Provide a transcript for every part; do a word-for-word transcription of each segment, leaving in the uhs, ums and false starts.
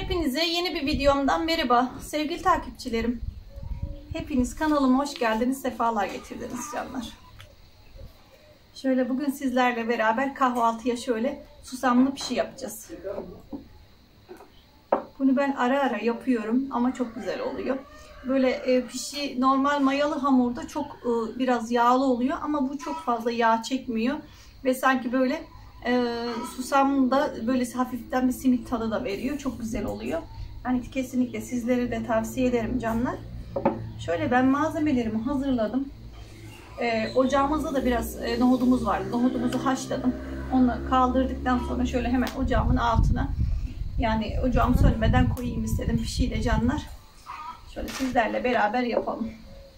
Hepinize yeni bir videomdan merhaba sevgili takipçilerim. Hepiniz kanalıma hoş geldiniz, sefalar getirdiniz canlar. Şöyle bugün sizlerle beraber kahvaltıya şöyle susamlı pişi yapacağız. Bunu ben ara ara yapıyorum ama çok güzel oluyor. Böyle e, pişi normal mayalı hamurda çok e, biraz yağlı oluyor ama bu çok fazla yağ çekmiyor ve sanki böyle e, susam da böyle hafiften bir simit tadı da veriyor. Çok güzel oluyor. Yani kesinlikle sizlere de tavsiye ederim canlar. Şöyle ben malzemelerimi hazırladım. E, ocağımızda da biraz e, nohudumuz vardı. Nohudumuzu haşladım. Onu kaldırdıktan sonra şöyle hemen ocağımın altına, yani ocağım sönmeden koyayım istedim pişiyi de canlar. Şöyle sizlerle beraber yapalım.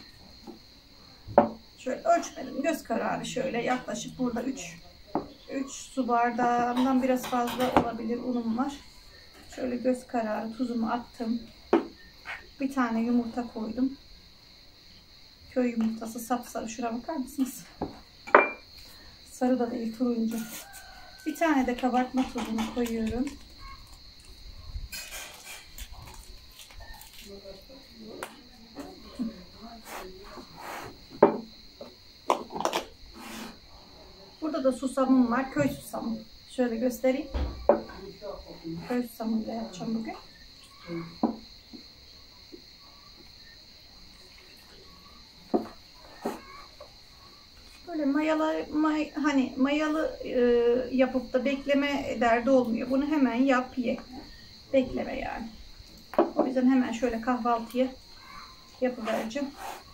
Şöyle ölçmedim, göz kararı şöyle yaklaşık burada üç su bardağından biraz fazla olabilir unum var. Şöyle göz kararı tuzumu attım. Bir tane yumurta koydum. Köy yumurtası sapsarı, şuna bakar mısınız? Sarı da değil, turuncu. Bir tane de kabartma tozunu koyuyorum. Burada da susamım var. Köy susamı. Şöyle göstereyim. Köy susamıyla yapacağım bugün. Böyle mayalı, may, hani mayalı e, yapıp da bekleme derdi olmuyor. Bunu hemen yap ye. Bekleme yani. O yüzden hemen şöyle kahvaltıya yapıvereceğim.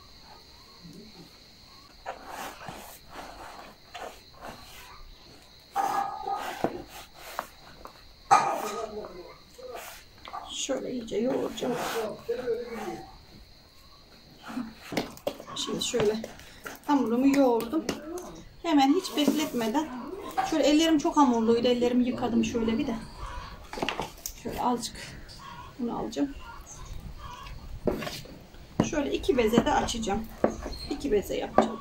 Şöyle iyice yoğuracağım. Şimdi şöyle hamurumu yoğurdum. Hemen hiç bekletmeden, şöyle ellerim çok hamurluydu. Ellerimi yıkadım şöyle bir de. Şöyle azıcık bunu alacağım. Şöyle iki beze de açacağım. İki beze yapacağım.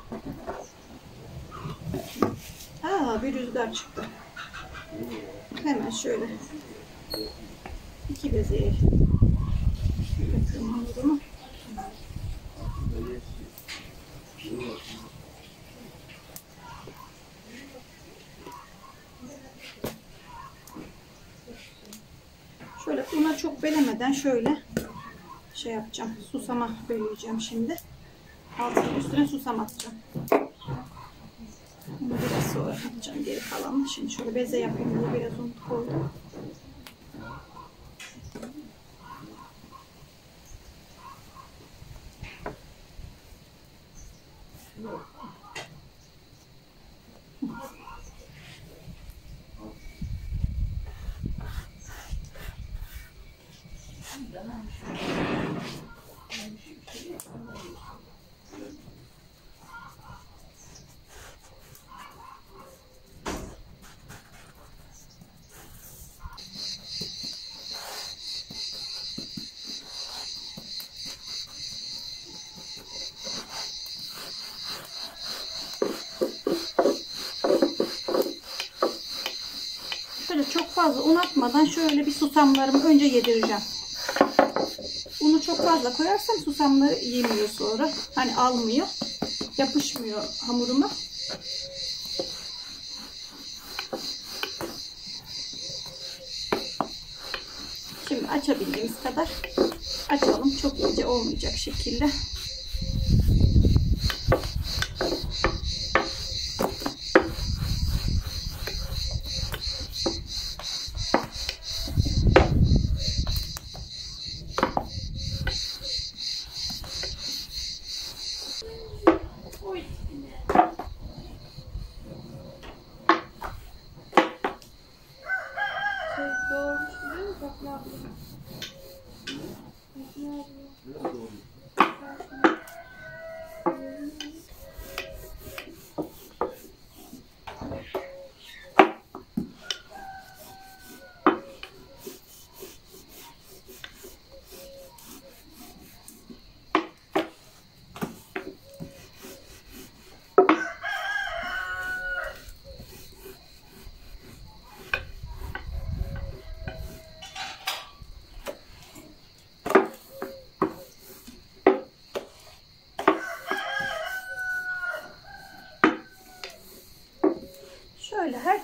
Aa, bir rüzgar çıktı. Hemen şöyle iki bezeye yapıyorum hamurumu. Şöyle una çok belemeden şöyle şey yapacağım. Susama böleceğim şimdi. Altının üstüne susam atacağım. Bunu biraz sonra atacağım geri kalanını. Şimdi şöyle beze yapayım diye biraz un koydum. Şöyle çok fazla un atmadan şöyle bir susamlarımı önce yedireceğim. Unu çok fazla koyarsam susamları yemiyor sonra. Hani almıyor. Yapışmıyor hamuruma. Şimdi açabildiğimiz kadar açalım. Çok ince olmayacak şekilde.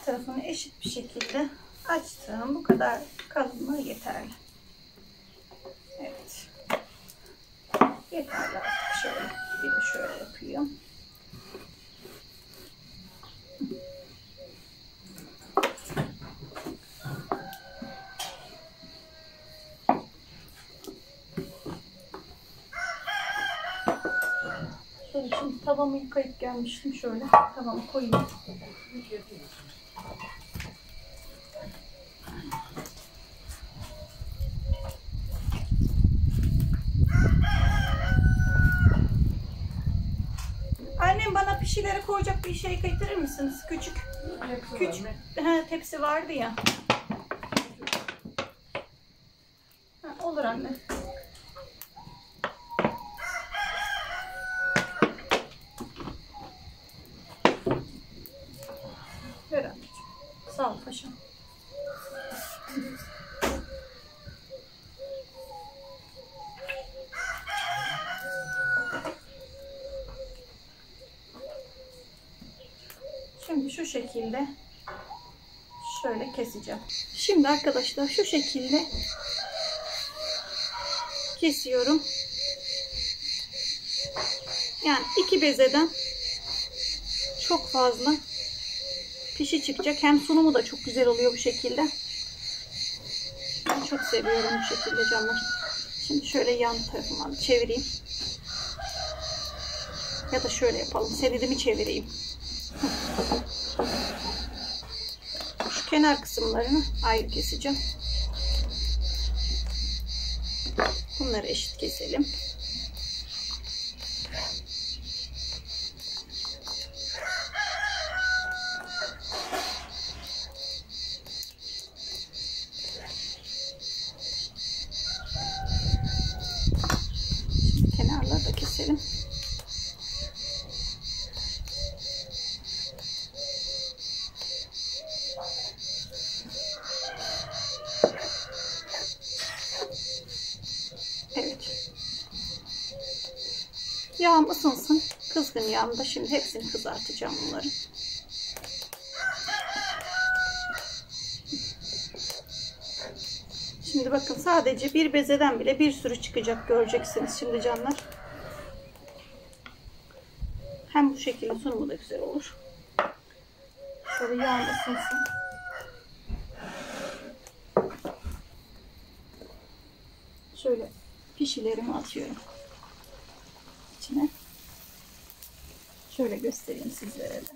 tarafını eşit bir şekilde açtım. Bu kadar kalınlığı yeterli. Evet. Yeterli artık. Şöyle. Bir de şöyle yapayım. Şöyle şimdi tavamı yıkayıp gelmiştim. Şöyle tavamı koyayım. Annem bana pişileri koyacak bir şey getirir misiniz? Küçük. Küçük. He, tepsi vardı ya. Ha, olur anne. Ver anneciğim. Sağ ol paşam. Şimdi şu şekilde şöyle keseceğim. Şimdi arkadaşlar şu şekilde kesiyorum. Yani iki bezeden çok fazla pişi çıkacak. Hem sunumu da çok güzel oluyor bu şekilde. Ben çok seviyorum bu şekilde canlar. Şimdi şöyle yan tarafıma çevireyim. Ya da şöyle yapalım. Seridimi çevireyim. Şu kenar kısımlarını ayrı keseceğim. Bunları eşit keselim. Şimdi kenarları da keselim. Evet. Yağım ısınsın. Kızgın yağımda şimdi hepsini kızartacağım bunları. Şimdi bakın sadece bir bezeden bile bir sürü çıkacak, göreceksiniz şimdi canlar. Hem bu şekilde sunumu da güzel olur. Şöyle yağım ısınsın. Şöyle pişilerimi atıyorum içine. Şöyle göstereyim sizlere de.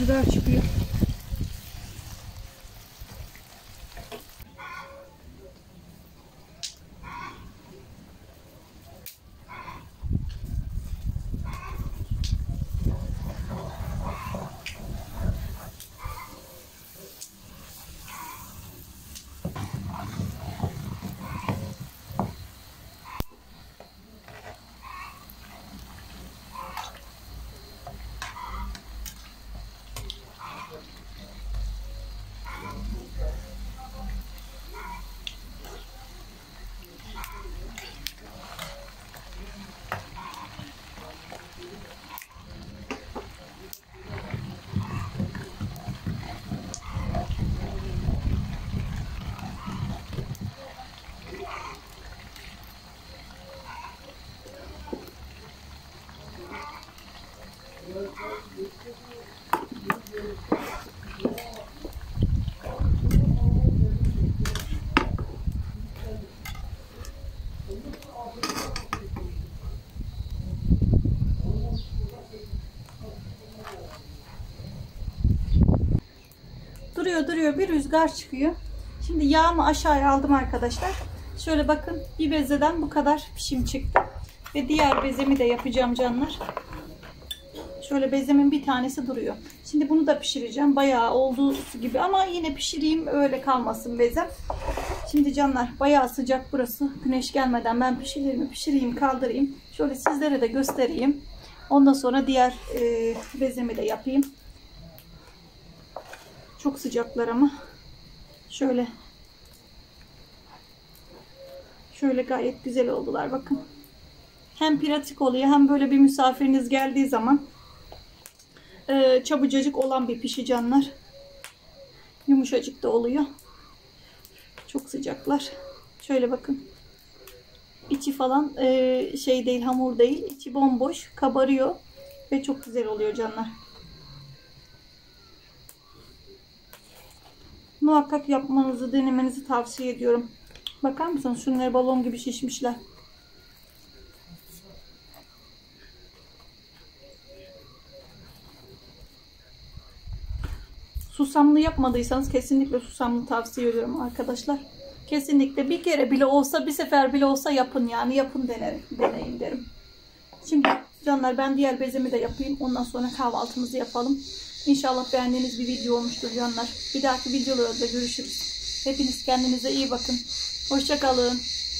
rüzgar çıkıyor. Duruyor duruyor, bir rüzgar çıkıyor. Şimdi yağımı aşağıya aldım arkadaşlar. Şöyle bakın, bir bezeden bu kadar pişim çıktı. Ve diğer bezemi de yapacağım canlar. Şöyle bezemin bir tanesi duruyor. Şimdi bunu da pişireceğim. Bayağı olduğu gibi ama yine pişireyim, öyle kalmasın bezem. Şimdi canlar, bayağı sıcak burası. Güneş gelmeden ben pişireyim, pişireyim, kaldırayım. Şöyle sizlere de göstereyim. Ondan sonra diğer e, bezemi de yapayım. Çok sıcaklar ama. Şöyle. Şöyle gayet güzel oldular, bakın. Hem pratik oluyor, hem böyle bir misafiriniz geldiği zaman e, çabucacık olan bir pişi canlar. Yumuşacık da oluyor. Çok sıcaklar. Şöyle bakın. İçi falan e, şey değil, hamur değil. İçi bomboş, kabarıyor ve çok güzel oluyor canlar. Muhakkak yapmanızı, denemenizi tavsiye ediyorum. Bakar mısınız? Şunları balon gibi şişmişler. Susamlı yapmadıysanız kesinlikle susamlı tavsiye ediyorum arkadaşlar. Kesinlikle bir kere bile olsa, bir sefer bile olsa yapın, yani yapın, denerim, deneyin derim. Şimdi canlar, ben diğer bezemi de yapayım. Ondan sonra kahvaltımızı yapalım. İnşallah beğendiğiniz bir video olmuştur canlar. Bir dahaki videolarda görüşürüz. Hepiniz kendinize iyi bakın. Hoşça kalın.